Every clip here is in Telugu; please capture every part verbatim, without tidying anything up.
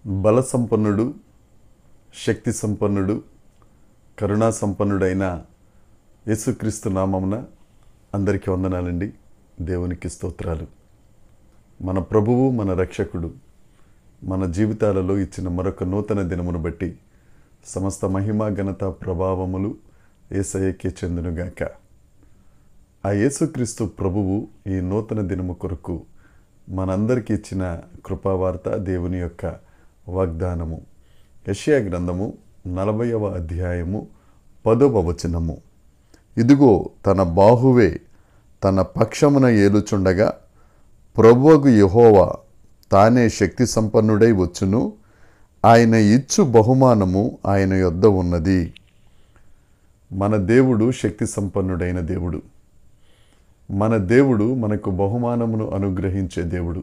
బల సంపన్నుడు, శక్తి సంపన్నుడు, కరుణా సంపన్నుడైన యేసుక్రీస్తు నామమున అందరికీ వందనాలండి. దేవునికి స్తోత్రాలు. మన ప్రభువు, మన రక్షకుడు మన జీవితాలలో ఇచ్చిన మరొక నూతన దినమును బట్టి సమస్త మహిమ, ఘనత, ప్రభావములు యేసయ్యకే చెందునుగాక. ఆ యేసుక్రీస్తు ప్రభువు ఈ నూతన దినము కొరకు మనందరికీ ఇచ్చిన కృపావార్త, దేవుని యొక్క వాగ్దానము. యెషయా గ్రంథము నలభైవ అధ్యాయము పదవ వచనము. ఇదిగో తన బాహువే తన పక్షమున ఏలుచుండగా ప్రభువగు యెహోవా తానే శక్తి సంపన్నుడై వచ్చును, ఆయన ఇచ్చు బహుమానము ఆయన యొద్ద ఉన్నది. మన దేవుడు శక్తి సంపన్నుడైన దేవుడు. మన దేవుడు మనకు బహుమానమును అనుగ్రహించే దేవుడు.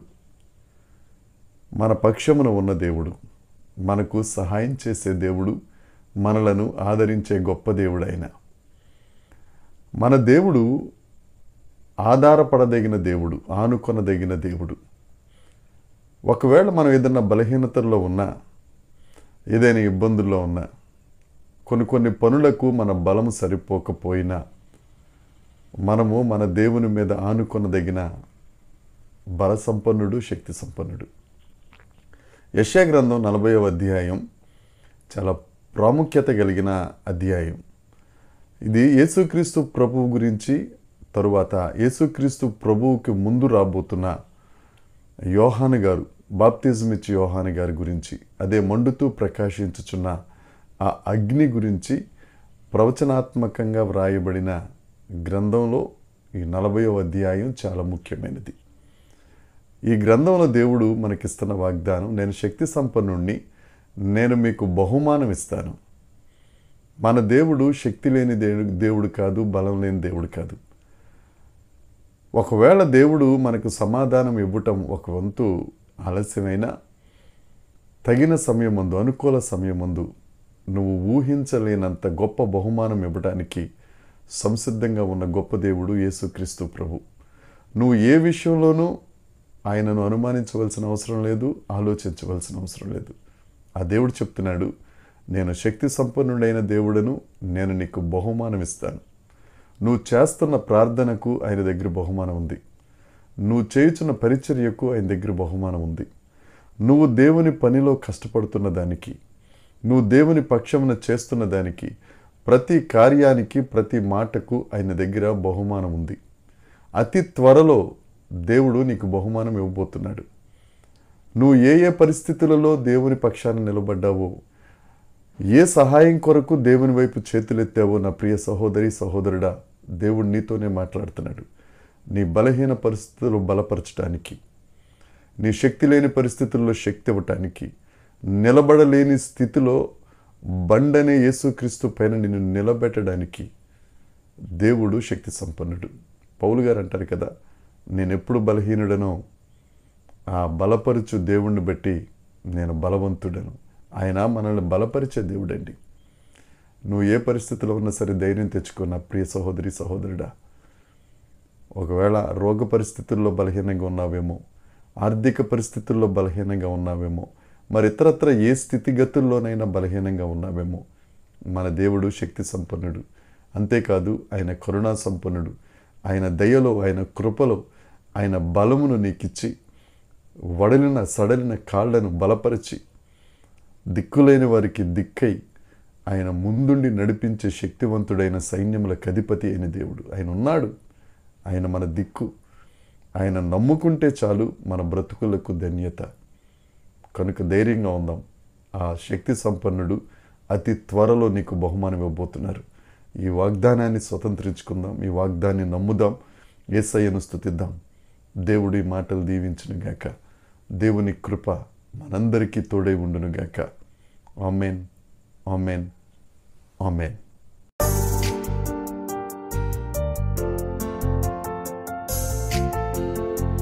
మన పక్షమున ఉన్న దేవుడు, మనకు సహాయం చేసే దేవుడు, మనలను ఆదరించే గొప్ప దేవుడు ఆయన. మన దేవుడు ఆధారపడదగిన దేవుడు, ఆనుకొనదగిన దేవుడు. ఒకవేళ మనం ఏదైనా బలహీనతల్లో ఉన్నా, ఏదైనా ఇబ్బందుల్లో ఉన్నా, కొన్ని కొన్ని పనులకు మన బలము సరిపోకపోయినా మనము మన దేవుని మీద ఆనుకొనదగిన బల సంపన్నుడు, శక్తి సంపన్నుడు. యెషయా గ్రంథం నలభైవ అధ్యాయం చాలా ప్రాముఖ్యత కలిగిన అధ్యాయం. ఇది యేసుక్రీస్తు ప్రభువు గురించి, తరువాత యేసుక్రీస్తు ప్రభువుకి ముందు రాబోతున్న యోహాను గారు, బాప్తిజం ఇచ్చి యోహాను గారి గురించి, అదే మండుతూ ప్రకాశించుచున్న ఆ అగ్ని గురించి ప్రవచనాత్మకంగా వ్రాయబడిన గ్రంథంలో ఈ నలభైవ అధ్యాయం చాలా ముఖ్యమైనది. ఈ గ్రంథంలో దేవుడు మనకిస్తున్న వాగ్దానం, నేను శక్తి సంపన్నుణ్ణి, నేను మీకు బహుమానం ఇస్తాను. మన దేవుడు శక్తి లేని దేవుడు కాదు, బలం లేని దేవుడు కాదు. ఒకవేళ దేవుడు మనకు సమాధానం ఇవ్వటం ఒక వంతు ఆలస్యమైనా, తగిన సమయం ముందు, అనుకూల సమయం ముందు నువ్వు ఊహించలేనంత గొప్ప బహుమానం ఇవ్వడానికి సంసిద్ధంగా ఉన్న గొప్ప దేవుడు యేసుక్రీస్తు ప్రభు. నువ్వు ఏ విషయంలోనూ ఆయనను అనుమానించవలసిన అవసరం లేదు, ఆలోచించవలసిన అవసరం లేదు. ఆ దేవుడు చెప్తున్నాడు, నేను శక్తి సంపన్నుడైన దేవుడను, నేను నీకు బహుమానం ఇస్తాను. నువ్వు చేస్తున్న ప్రార్థనకు ఆయన దగ్గర బహుమానం ఉంది. నువ్వు చేయుచున్న పరిచర్యకు ఆయన దగ్గర బహుమానం ఉంది. నువ్వు దేవుని పనిలో కష్టపడుతున్న దానికి, నువ్వు దేవుని పక్షమున చేస్తున్న దానికి, ప్రతి కార్యానికి, ప్రతి మాటకు ఆయన దగ్గర బహుమానం ఉంది. అతి త్వరలో దేవుడు నీకు బహుమానం ఇవ్వబోతున్నాడు. నువ్వు ఏ ఏ పరిస్థితులలో దేవుని పక్షాన నిలబడ్డావో, ఏ సహాయం కొరకు దేవుని వైపు చేతులెత్తావో, నా ప్రియ సహోదరి సహోదరుడా, దేవుడు నీతోనే మాట్లాడుతున్నాడు. నీ బలహీన పరిస్థితుల్లో బలపరచడానికి, నీ శక్తి లేని పరిస్థితుల్లో శక్తి ఇవ్వటానికి, నిలబడలేని స్థితిలో బండనే యేసుక్రీస్తు పైన నిన్ను నిలబెట్టడానికి దేవుడు శక్తి సంపన్నుడు. పౌలు గారు అంటారు కదా, నేను ఎప్పుడు బలహీనుడనో ఆ బలపరుచు దేవుణ్ణి బట్టి నేను బలవంతుడను. ఆయన మనల్ని బలపరిచే దేవుడండి. నువ్వు ఏ పరిస్థితిలో ఉన్నా సరే ధైర్యం తెచ్చుకో నా ప్రియ సహోదరి సహోదరుడా. ఒకవేళ రోగ పరిస్థితుల్లో బలహీనంగా ఉన్నావేమో, ఆర్థిక పరిస్థితుల్లో బలహీనంగా ఉన్నావేమో, మరి ఇతరత్ర ఏ స్థితిగతుల్లోనైనా బలహీనంగా ఉన్నావేమో, మన దేవుడు శక్తి సంపన్నుడు. అంతేకాదు ఆయన కరుణా సంపన్నుడు. ఆయన దయలో, ఆయన కృపలో ఆయన బలమును నీకిచ్చి, వడలిన సడలిన కాళ్లను బలపరిచి, దిక్కులేని వారికి దిక్కై ఆయన ముందుండి నడిపించే శక్తివంతుడైన సైన్యములకు అధిపతి అయిన దేవుడు ఆయన ఉన్నాడు. ఆయన మన దిక్కు. ఆయన నమ్ముకుంటే చాలు మన బ్రతుకులకు ధన్యత. కనుక ధైర్యంగా ఉందాం. ఆ శక్తి సంపన్నుడు అతి త్వరలో నీకు బహుమానం ఇవ్వబోతున్నారు. ఈ వాగ్దానాన్ని స్వతంత్రించుకుందాం, ఈ వాగ్దాన్ని నమ్ముదాం, యేసయ్యను స్తుతిద్దాం. దేవుడి మాటలు దీవించునుగాక. దేవుని కృప మనందరికీ తోడై ఉండునుగాక. ఆమేన్, ఆమేన్, ఆమేన్.